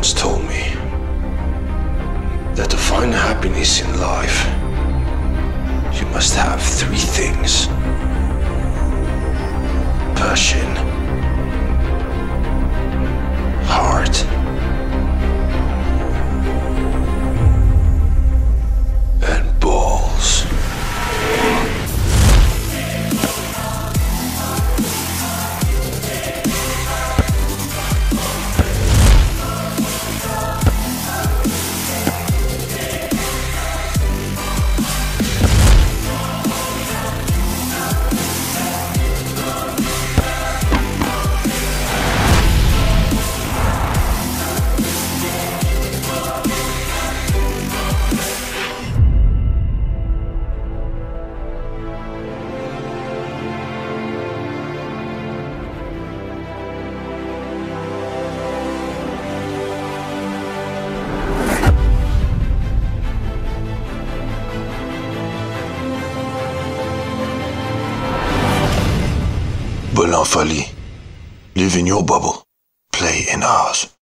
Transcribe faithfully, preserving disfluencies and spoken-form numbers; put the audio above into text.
once told me that to find happiness in life, you must have three things: passion, heart, and balls. Bolan Fali, live in your bubble, play in ours.